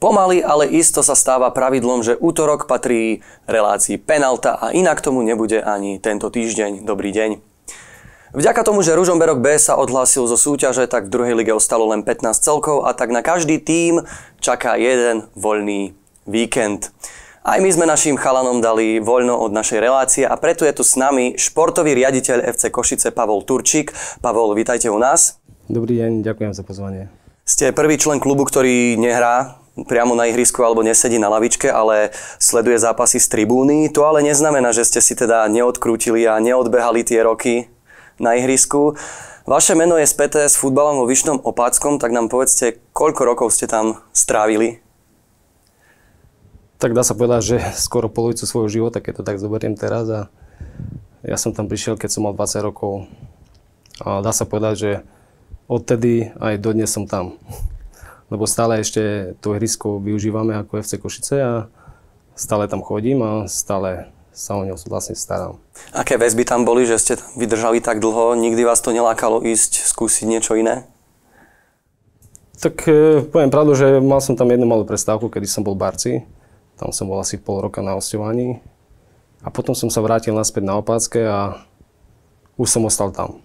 Pomaly, ale isto sa stáva pravidlom, že útorok patrí relácii Penalta a inak tomu nebude ani tento týždeň. Dobrý deň. Vďaka tomu, že Ružomberok B sa odhlásil zo súťaže, tak v druhej lige ostalo len 15 celkov a tak na každý tím čaká jeden voľný víkend. Aj my sme našim chalanom dali voľno od našej relácie a preto je tu s nami športový riaditeľ FC Košice Pavol Turčík. Pavol, vítajte u nás. Dobrý deň, ďakujem za pozvanie. Ste prvý člen klubu, ktorý nehrá priamo na ihrisku alebo nesedí na lavičke, ale sleduje zápasy z tribúny. To ale neznamená, že ste si teda neodkrútili a neodbehali tie roky na ihrisku. Vaše meno je späté s futbalom vo Vyšnom Opátskom, tak nám povedzte, koľko rokov ste tam strávili? Tak dá sa povedať, že skoro polovicu svojho života, keď to tak zoberiem teraz. A ja som tam prišiel, keď som mal 20 rokov. A dá sa povedať, že odtedy aj dodnes som tam. Lebo stále ešte to ihrisko využívame ako FC Košice a stále tam chodím a stále sa o ňo vlastne starám. Aké väzby tam boli, že ste tam vydržali tak dlho? Nikdy vás to nelákalo ísť skúsiť niečo iné? Tak poviem pravdu, že mal som tam jednu malú prestávku, kedy som bol v Barci. Tam som bol asi pol roka na hosťovaní. A potom som sa vrátil naspäť na Opátske a už som ostal tam.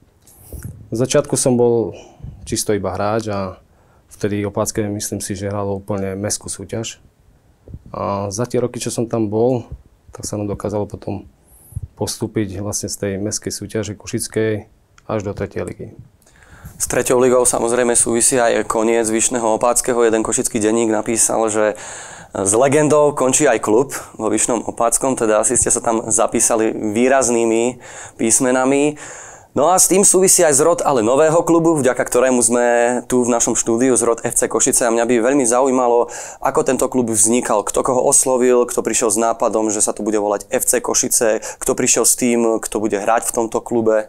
V začiatku som bol čisto iba hráč a vtedy Opátske, myslím si, že hralo úplne mestskú súťaž. A za tie roky, čo som tam bol, tak sa nám dokázalo potom postúpiť vlastne z tej mestskej súťaže Košickej až do 3. ligy. S 3. ligou samozrejme súvisí aj koniec Vyšného Opátskeho. Jeden košický denník napísal, že s legendou končí aj klub vo Vyšnom Opátskom, teda asi ste sa tam zapísali výraznými písmenami. No a s tým súvisí aj zrod ale nového klubu, vďaka ktorému sme tu v našom štúdiu, zrod FC Košice. A mňa by veľmi zaujímalo, ako tento klub vznikal, kto koho oslovil, kto prišiel s nápadom, že sa to bude volať FC Košice, kto prišiel s tým, kto bude hrať v tomto klube.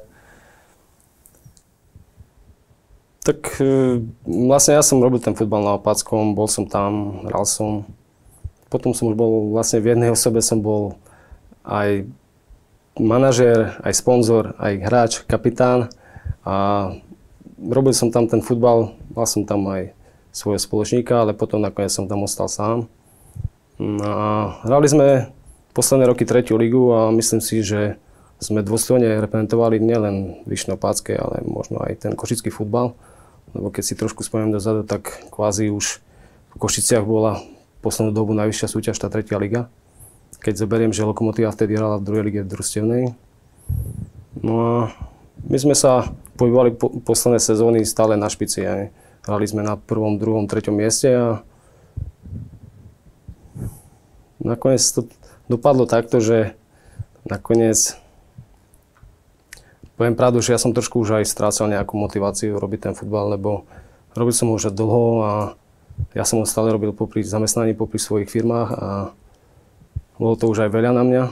Tak vlastne ja som robil ten futbal na Opátskom, bol som tam, hral som. Potom som už bol vlastne v jednej osobe, som bol aj manažér, aj sponzor, aj hráč, kapitán a robil som tam ten futbal, mal som tam aj svojho spoločníka, ale potom nakoniec som tam ostal sám. A hrali sme posledné roky 3. ligu a myslím si, že sme dôstojne reprezentovali nielen Vyšné Opátske, ale možno aj ten košický futbal, lebo keď si trošku spomínam dozadu, tak kvázi už v Košiciach bola poslednú dobu najvyššia súťaž, tá 3. liga. Keď zoberiem, že Lokomotíva vtedy hrala v 2. lige v družstevnej. No a my sme sa pohybovali posledné sezóny stále na špici. Aj. Hrali sme na 1., 2., 3. mieste a nakoniec to dopadlo takto, že nakoniec poviem pravdu, že ja som trošku už aj strácal nejakú motiváciu robiť ten futbal, lebo robil som ho už dlho a ja som ho stále robil popri zamestnaní, popri svojich firmách a bolo to už aj veľa na mňa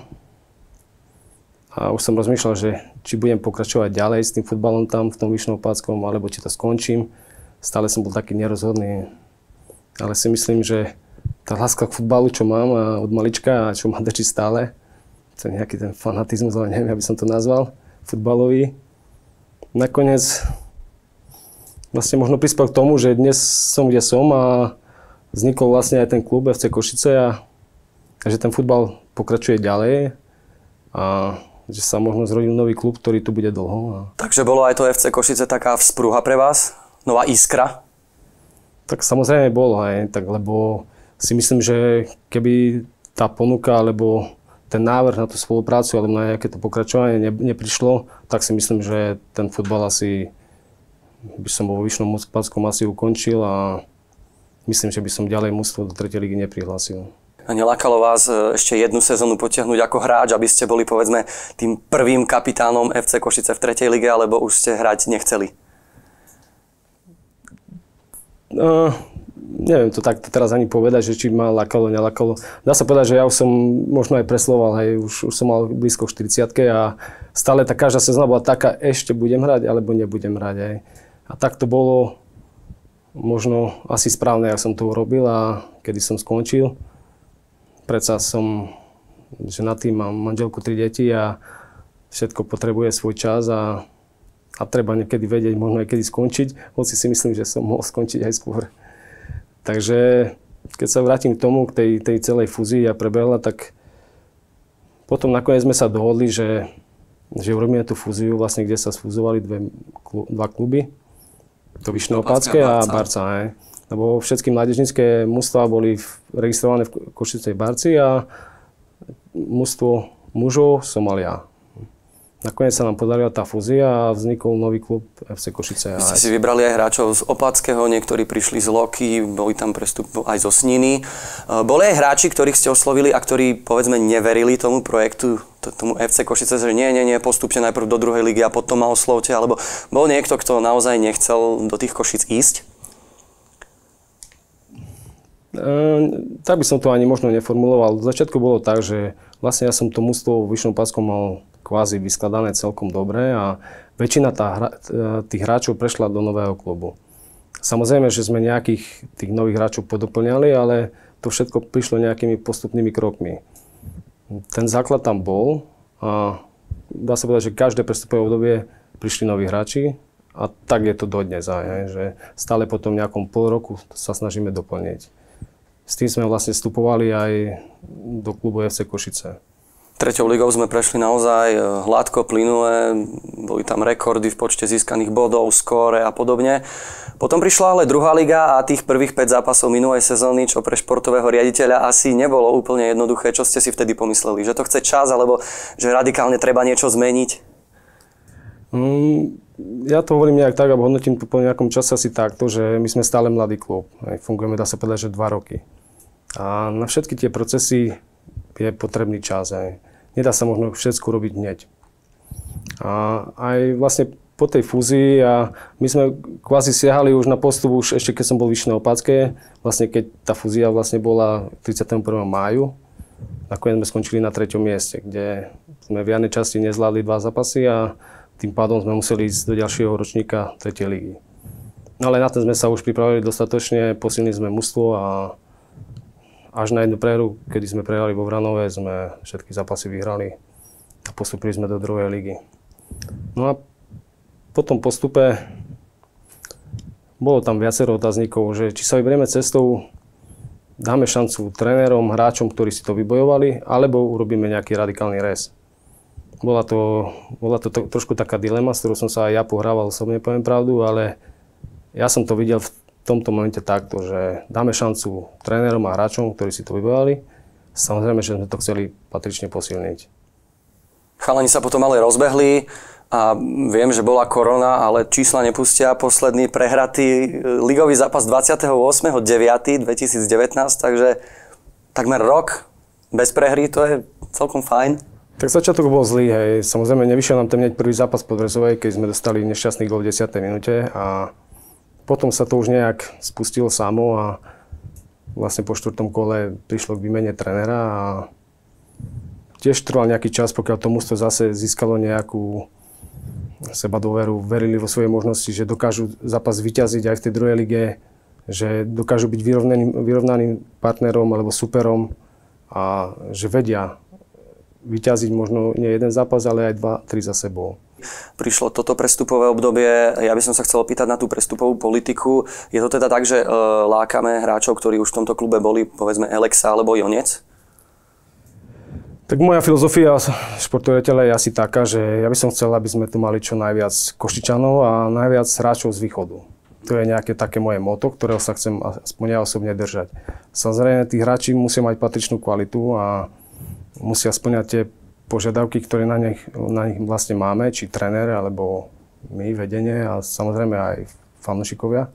a už som rozmýšľal, že či budem pokračovať ďalej s tým futbalom tam v tom Vyšnom Opátskom, alebo či to skončím. Stále som bol taký nerozhodný, ale si myslím, že tá láska k futbalu, čo mám od malička a čo ma drží stále, to je nejaký ten fanatizmus, ale neviem, aby som to nazval, futbalový. Nakoniec vlastne možno prispel k tomu, že dnes som, kde som a vznikol vlastne aj ten klub FC Košice a že ten futbal pokračuje ďalej a že sa možno zrodil nový klub, ktorý tu bude dlho. Takže bolo aj to FC Košice taká vzprúha pre vás? Nová iskra? Tak samozrejme bolo aj, tak, lebo si myslím, že keby tá ponuka alebo ten návrh na tú spoluprácu alebo na nejaké to pokračovanie neprišlo, tak si myslím, že ten futbal asi by som vo Vyšnom Opátskom asi ukončil a myslím, že by som ďalej mužstvo do 3. ligy neprihlásil. A nelákalo vás ešte jednu sezónu potiahnuť ako hráč, aby ste boli povedzme tým prvým kapitánom FC Košice v 3. lige, alebo už ste hrať nechceli? Neviem to takto teraz ani povedať, že či ma lákalo, nelákalo. Dá sa povedať, že ja už som možno aj presloval, hej, už som mal blízko 40-ke a stále tá každá sezóna bola taká, ešte budem hrať, alebo nebudem hrať. Hej. A tak to bolo možno asi správne, jak som to urobil a kedy som skončil. Predsa som ženatý, mám manželku, 3 deti a všetko potrebuje svoj čas a treba niekedy vedieť, možno aj kedy skončiť, hoci si myslím, že som mohol skončiť aj skôr. Takže keď sa vrátim k tomu, k tej celej fúzii a prebehla, tak potom nakoniec sme sa dohodli, že urobíme tú fúziu, vlastne, kde sa sfúzovali dva kluby. To Vyšné Opátske a Barca. Lebo všetky mládežnícke mužstvá boli registrované v Košickej Barci a mužstvo mužov som mal ja. Nakoniec sa nám podarila tá fúzia a vznikol nový klub FC Košice. Vy ste si vybrali aj hráčov z Opátskeho, niektorí prišli z Loky, boli tam prestup aj zo Sniny. Boli aj hráči, ktorých ste oslovili a ktorí, povedzme, neverili tomu projektu, tomu FC Košice, že nie, postupte najprv do druhej ligy a potom ma oslovte, alebo bol niekto, kto naozaj nechcel do tých Košic ísť? Tak by som to ani možno neformuloval. V začiatku bolo tak, že vlastne ja som to mužstvo v Vyšnom Opátskom mal kvázi vyskladané celkom dobre a väčšina tých hráčov prešla do nového klubu. Samozrejme, že sme nejakých tých nových hráčov podoplňali, ale to všetko prišlo nejakými postupnými krokmi. Ten základ tam bol a dá sa povedať, že každé prestupové obdobie prišli noví hráči a tak je to dodnes aj, že stále po tom nejakom pol roku sa snažíme doplniť. S tým sme vlastne vstupovali aj do klubu FC Košice. Treťou ligou sme prešli naozaj hladko, plynule, boli tam rekordy v počte získaných bodov, skóre a podobne. Potom prišla ale druhá liga a tých prvých 5 zápasov minulej sezóny, čo pre športového riaditeľa asi nebolo úplne jednoduché. Čo ste si vtedy pomysleli? Že to chce čas, alebo že radikálne treba niečo zmeniť? Ja to hovorím nejak tak, alebo hodnotím to po nejakom čase asi takto, že my sme stále mladý klub. Fungujeme, dá sa povedať, že 2 roky. A na všetky tie procesy je potrebný čas. Nedá sa možno všetko robiť hneď. A aj vlastne po tej fúzii a my sme kvázi siahali už na postup, už ešte keď som bol v Vyšné Opátske, vlastne keď tá fúzia vlastne bola 31. máju, nakoniec sme skončili na 3. mieste, kde sme v jarnej časti nezvládli 2 zápasy a tým pádom sme museli ísť do ďalšieho ročníka 3. ligy. No ale na ten sme sa už pripravili dostatočne, posilnili sme mužstvo a až na jednu prehru, kedy sme prehrali vo Vranove, sme všetky zápasy vyhrali a postupili sme do 2. ligy. No a po tom postupe bolo tam viacero otáznikov, že či sa vyberieme cestou, dáme šancu trénerom, hráčom, ktorí si to vybojovali, alebo urobíme nejaký radikálny rez. Bola to trošku taká dilema, s ktorou som sa aj ja pohrával, osobne poviem pravdu, ale ja som to videl v tomto momente takto, že dáme šancu trénerom a hráčom, ktorí si to vybojovali. Samozrejme, že sme to chceli patrične posilniť. Chalani sa potom ale rozbehli a viem, že bola korona, ale čísla nepustia. Posledný prehratý ligový zápas 28.9.2019, takže takmer rok bez prehry, to je celkom fajn. Tak začiatok bol zlý, hej. Samozrejme, nevyšiel nám tam hneď prvý zápas pod Brezovej, keď sme dostali nešťastný gól v 10. minúte a potom sa to už nejak spustilo samo a vlastne po 4. kole prišlo k výmene trénera a tiež trval nejaký čas, pokiaľ to mužstvo zase získalo nejakú sebadôveru, verili vo svoje možnosti, že dokážu zápas vyťaziť aj v tej druhej lige, že dokážu byť vyrovnaným partnerom alebo superom a že vedia vyťaziť možno nie jeden zápas, ale aj 2-3 za sebou. Prišlo toto prestupové obdobie, ja by som sa chcel opýtať na tú prestupovú politiku. Je to teda tak, že lákame hráčov, ktorí už v tomto klube boli, povedzme Alexa alebo Jonec? Tak moja filozofia športoviteľa je asi taká, že ja by som chcel, aby sme tu mali čo najviac Košičanov a najviac hráčov z východu. To je nejaké také moje motto, ktorého sa chcem aspoň ja osobne držať. Samozrejme, tí hráči musia mať patričnú kvalitu a musia spĺňať tie požiadavky, ktoré na nich vlastne máme, či tréner, alebo my, vedenie a samozrejme aj fanúšikovia.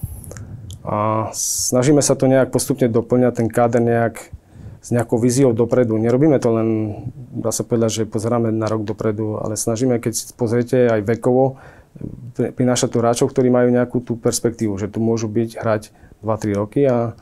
A snažíme sa to nejak postupne doplňať, ten káder nejak s nejakou víziou dopredu. Nerobíme to len, dá sa povedať, že pozeráme na rok dopredu, ale snažíme, keď si pozriete aj vekovo, prinášať tu hráčov, ktorí majú nejakú tú perspektívu, že tu môžu hrať 2-3 roky a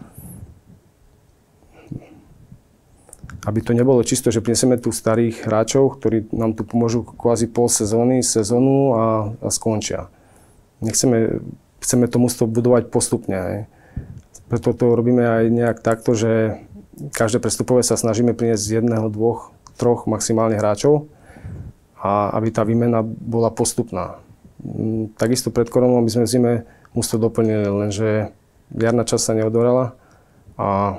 aby to nebolo čisto, že prinesieme tu starých hráčov, ktorí nám tu pomôžu kvázi pol sezóny, sezónu a skončia. Chceme to mužstvo budovať postupne. Aj. Preto to robíme aj nejak takto, že každé prestupové sa snažíme priniesť z 1, 2, 3 maximálne hráčov a aby tá výmena bola postupná. Takisto pred koronou my sme v zime mužstvo doplnili, lenže jarná časť sa neodorala A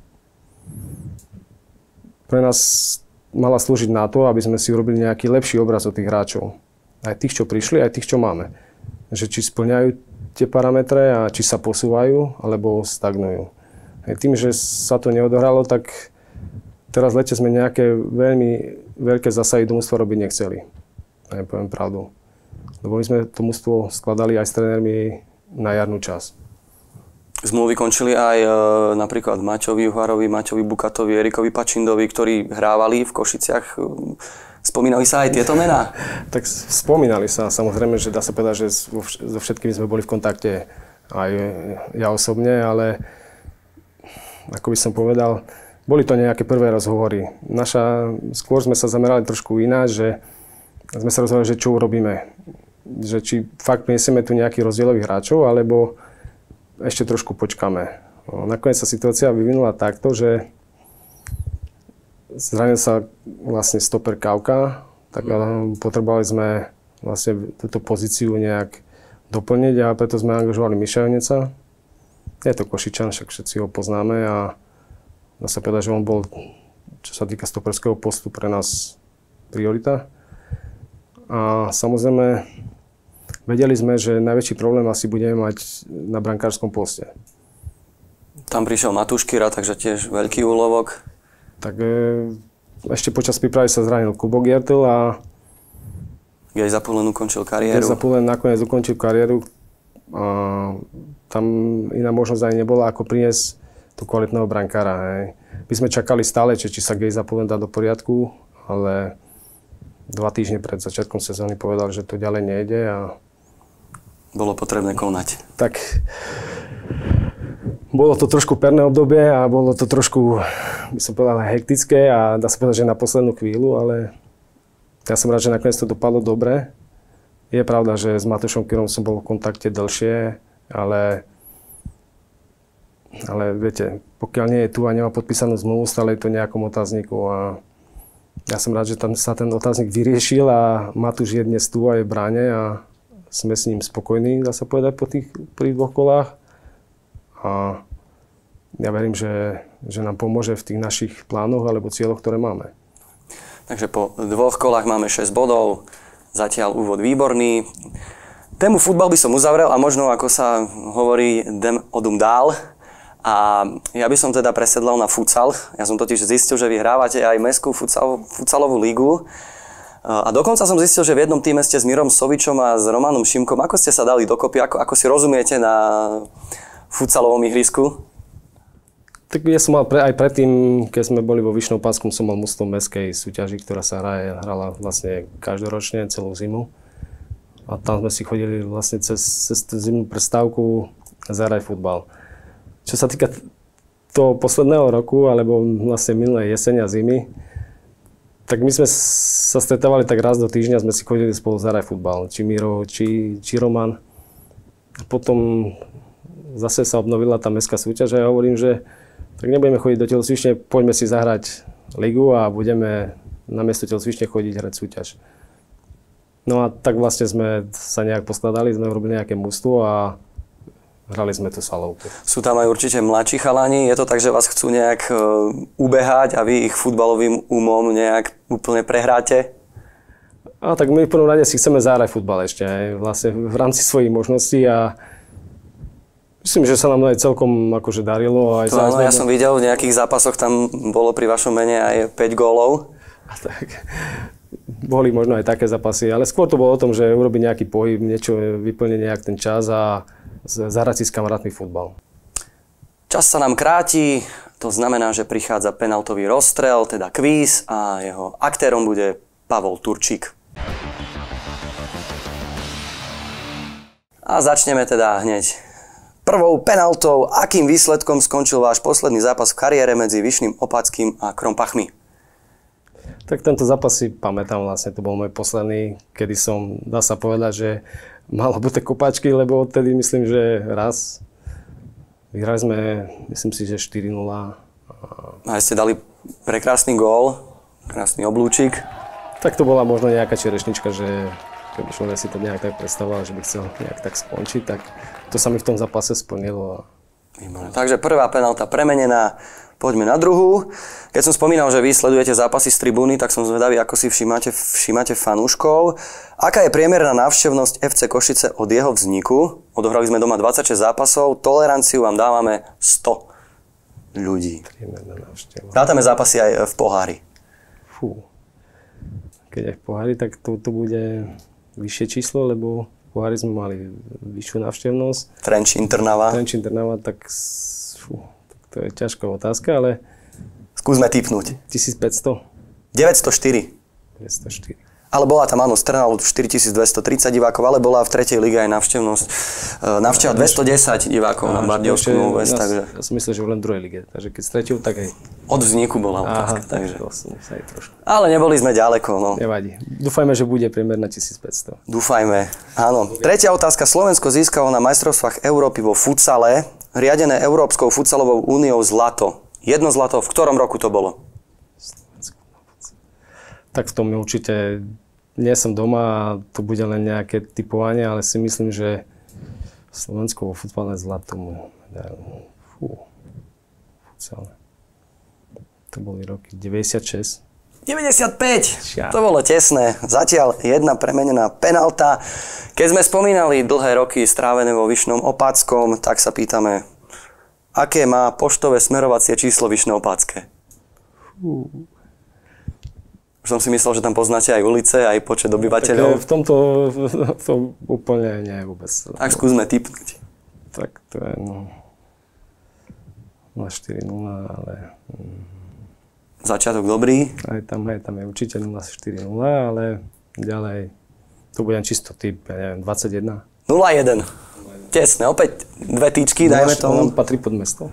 pre nás mala slúžiť na to, aby sme si urobili nejaký lepší obraz od tých hráčov. Aj tých, čo prišli, aj tých, čo máme. Že či splňajú tie parametre a či sa posúvajú, alebo stagnujú. Tým, že sa to neodohralo, tak teraz v lete sme nejaké veľmi veľké zásahy do mužstva robiť nechceli. Ja poviem pravdu. Lebo my sme to mužstvo skladali aj s trénermi na jarnú časť. Zmluvy končili aj napríklad Maťovi Juharovi, Maťovi Bukatovi, Erikovi Pačindovi, ktorí hrávali v Košiciach. Spomínali sa aj tieto mená? Tak spomínali sa. Samozrejme, že dá sa povedať, že so všetkými sme boli v kontakte aj ja osobne, ale ako by som povedal, boli to nejaké prvé rozhovory. Skôr sme sa zamerali trošku ináč, že sme sa rozhodli, že čo urobíme. Že či fakt prinesieme tu nejakých rozdielových hráčov, alebo ešte trošku počkáme. Nakoniec sa situácia vyvinula takto, že zranil sa vlastne stoper Kávka, tak potrebovali sme vlastne túto pozíciu nejak doplniť a preto sme angažovali Miša Joneca. Je to Košičan, však všetci ho poznáme a dá sa povedať, že on bol, čo sa týka stoperského postu, pre nás priorita. A samozrejme, vedeli sme, že najväčší problém asi budeme mať na brankárskom poste. Tam prišiel Matúš Kyra, takže tiež veľký úlovok. Tak ešte počas prípravy sa zranil Kubo Giertl a Gejza Pulen ukončil kariéru. Gejza Pulen nakoniec ukončil kariéru. A tam iná možnosť aj nebola, ako priniesť tú kvalitného brankára. Hej. My sme čakali stále, či sa Gejza Pulen dá do poriadku, ale 2 týždne pred začiatkom sezóny povedal, že to ďalej nejde a bolo potrebné konať. Tak bolo to trošku perné obdobie a bolo to trošku, by som povedal, hektické a dá sa povedať, že na poslednú chvíľu, ale ja som rád, že nakoniec to dopadlo dobre. Je pravda, že s Matúšom Kyrom som bol v kontakte dlhšie, ale viete, pokiaľ nie je tu a nemá podpísanú zmluvu, stále je to nejakom otázniku a ja som rád, že tam sa ten otáznik vyriešil a Matúš je dnes tu a je v bráne a sme s ním spokojní, dá sa povedať, po tých prvých 2 kolách. A ja verím, že nám pomôže v tých našich plánoch alebo cieľoch, ktoré máme. Takže po 2 kolách máme 6 bodov, zatiaľ úvod výborný. Tému futbal by som uzavrel a možno, ako sa hovorí, idem odum dál. A ja by som teda presedlal na futsal. Ja som totiž zistil, že vy hrávate aj mestskú futsalovú ligu. A dokonca som zistil, že v jednom týme ste s Mirom Sovičom a s Romanom Šimkom. Ako ste sa dali dokopy? Ako si rozumiete na futsalovom ihrisku? Tak ja som mal aj predtým, keď sme boli vo Vyšnom Opátskom, som mal mužstvo mestskej súťaži, ktorá sa hrala vlastne každoročne celú zimu. A tam sme si chodili vlastne cez tú zimnú prestávku zahrať futbal. Čo sa týka toho posledného roku, alebo vlastne minulej jesene a zimy, tak my sme sa stretávali tak raz do týždňa, sme si chodili spolu zahrať futbal. Či Miro, či Roman. A potom zase sa obnovila tá mestská súťaž a ja hovorím, že tak nebudeme chodiť do telocvične, poďme si zahrať ligu a budeme namiesto telocvične chodiť hrať súťaž. No a tak vlastne sme sa nejak poskladali, sme urobili nejaké mužstvo a hrali sme tú salovku. Sú tam aj určite mladší chalani, je to tak, že vás chcú nejak ubehať a vy ich futbalovým umom nejak úplne prehráte? A tak my v prvom rade si chceme zahrať futbal ešte aj vlastne v rámci svojich možností a myslím, že sa nám aj celkom akože darilo. Aj áno, ja som videl, v nejakých zápasoch tam bolo pri vašom mene aj 5 gólov. A tak boli možno aj také zápasy, ale skôr to bolo o tom, že urobiť nejaký pohyb, niečo vyplniť nejak ten čas a zahrať si s kamarátmi futbal. Čas sa nám kráti, to znamená, že prichádza penaltový rozstrel, teda kvíz a jeho aktérom bude Pavol Turčík. A začneme teda hneď prvou penaltou. Akým výsledkom skončil váš posledný zápas v kariére medzi Vyšným Opatským a Krompachmi? Tak tento zápas si pamätám, vlastne to bol môj posledný, kedy som, dá sa povedať, že mal obuté kopačky, lebo odtedy myslím, že raz. Vyhrali sme, myslím si, že 4-0. A ste dali prekrásny gól, krásny oblúčik. Tak to bola možno nejaká čerešnička, že keby človek si to nejak tak predstavoval, že by chcel nejak tak skončiť, tak to sa mi v tom zápase splnilo. Výborné. Takže prvá penálta premenená. Poďme na druhú. Keď som spomínal, že vy sledujete zápasy z tribúny, tak som zvedavý, ako si všímate fanúškov. Aká je priemerná návštevnosť FC Košice od jeho vzniku? Odohrali sme doma 26 zápasov, toleranciu vám dávame 100 ľudí. Priemerná návštevnosť. Rátame zápasy aj v pohári. Fú. Keď aj v pohári, tak to bude vyššie číslo, lebo v pohári sme mali vyššiu návštevnosť. Trenčín, Trnava, tak to je ťažká otázka, ale... Skúsme tipnúť. 1500. 904. 904. Ale bola tam, áno, Trnava 4230 divákov, ale bola v tretej lige aj návštevnosť. Návšteva 210 divákov na Bardejovsku Novú Ves, takže... Ja som myslel, že len v druhej lige, takže keď stretil, tak aj... Od vzniku bola otázka, takže... To som sa aj trošku. Ale neboli sme ďaleko, no. Nevadí. Dúfajme, že bude priemerná 1500. Dúfajme, áno. Tretia otázka. Slovensko získalo na majstrovstvách Európy vo futsale, riadené Európskou futsalovou úniou zlato. Jedno zlato, v ktorom roku to bolo? Tak v tom určite nie som doma a to bude len nejaké typovanie, ale si myslím, že Slovensko vo futbale zlatom medailu. Futsale. To boli roky 96. 95! To bolo tesné. Zatiaľ jedna premenená penálta. Keď sme spomínali dlhé roky strávené vo Vyšnom Opáckom, tak sa pýtame, aké má poštové smerovacie číslo Vyšné Opácke? Už som si myslel, že tam poznáte aj ulice, aj počet obyvateľov. Tak v tomto to úplne nie vôbec. Tak skúsme tipnúť. Tak to je 040, ale... Začiatok dobrý. Aj tam je určite 040, ale ďalej to bude čisto typ, ja neviem, 21. 0-1. Tesné, opäť dve tyčky, dajme tomu. On patrí pod mesto.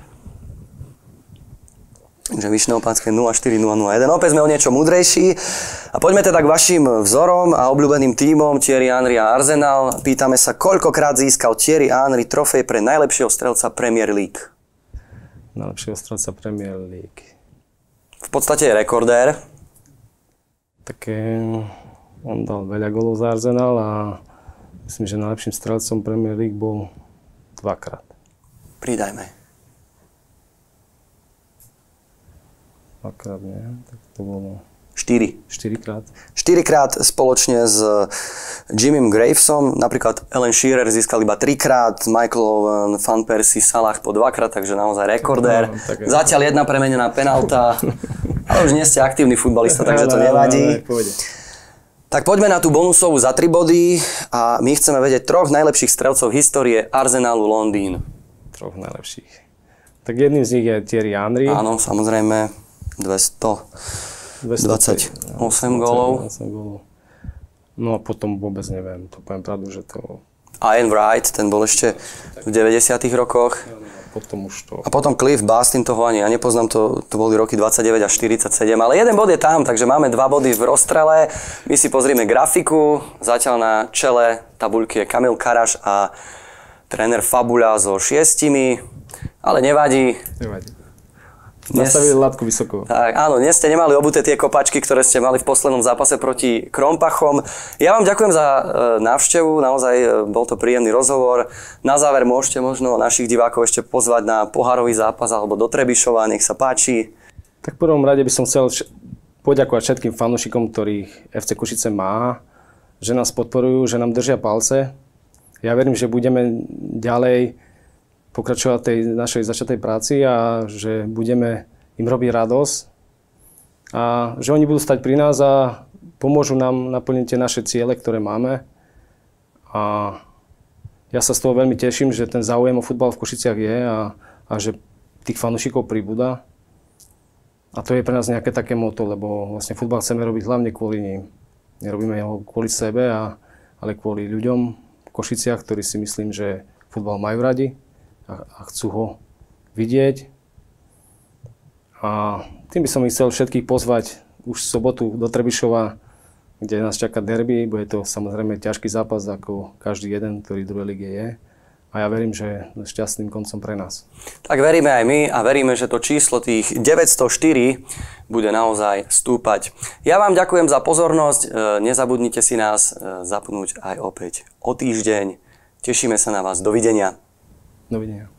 Takže Vyšné Opátske 0-4-0-0-1. Opäť sme o niečo múdrejší. A poďme teda k vašim vzorom a obľúbeným tímom Thierry Henry a Arsenal. Pýtame sa, koľkokrát získal Thierry Henry trofej pre najlepšieho strelca Premier League? Najlepšieho strelca Premier League. V podstate je rekordér. Tak on dal veľa gólov za Arsenal a myslím, že najlepším strelcom Premier League bol dvakrát. Pridajme. Dvakrát nie, tak to bolo... 4 krát. 4-krát spoločne s Jimmym Gravesom. Napríklad Alan Shearer získal iba 3-krát, Michael Owen, Van Persie, Salah po 2-krát, takže naozaj rekordér. Zatiaľ jedna premenená penálta. Ale už nie ste aktívny futbalista, takže to nevadí. Tak poďme na tú bonusovú za 3 body a my chceme vedieť 3 najlepších strelcov histórie Arsenalu Londýn. 3 najlepších. Tak jedným z nich je Thierry Henry. Áno, samozrejme. 228 gólov. No a potom vôbec neviem, to poviem pravdu, že to... Ian Wright, ten bol ešte v 90. rokoch. Potom už to... A potom Cliff Bastin, toho ani ja nepoznám, to boli roky 29 až 47, ale jeden bod je tam, takže máme 2 body v rozstrele. My si pozrieme grafiku, zatiaľ na čele tabuľky je Kamil Karaš a tréner Fabula so 6, ale nevadí. Nastavili látku vysoko. Tak, áno, dnes ste nemali obuté tie kopačky, ktoré ste mali v poslednom zápase proti Krompachom. Ja vám ďakujem za návštevu, naozaj bol to príjemný rozhovor. Na záver môžete možno našich divákov ešte pozvať na pohárový zápas alebo do Trebišova, nech sa páči. Tak v prvom rade by som chcel poďakovať všetkým fanúšikom, ktorých FC Košice má, že nás podporujú, že nám držia palce. Ja verím, že budeme ďalej pokračovať tej našej začatej práci a že budeme im robiť radosť a že oni budú stať pri nás a pomôžu nám naplniť tie naše ciele, ktoré máme. A ja sa z toho veľmi teším, že ten záujem o futbal v Košiciach je a že tých fanúšikov pribúda. A to je pre nás nejaké také motto, lebo vlastne futbal chceme robiť hlavne kvôli ním. Nerobíme ho kvôli sebe, ale kvôli ľuďom v Košiciach, ktorí si myslím, že futbal majú radi a chcú ho vidieť. A tým by som chcel všetkých pozvať už v sobotu do Trebišova, kde nás čaká derby. Bude to samozrejme ťažký zápas, ako každý jeden, ktorý v druhej lige je. A ja verím, že šťastným koncom pre nás. Tak veríme aj my a veríme, že to číslo tých 904 bude naozaj stúpať. Ja vám ďakujem za pozornosť. Nezabudnite si nás zapnúť aj opäť o týždeň. Tešíme sa na vás. Dovidenia. Dovidenia.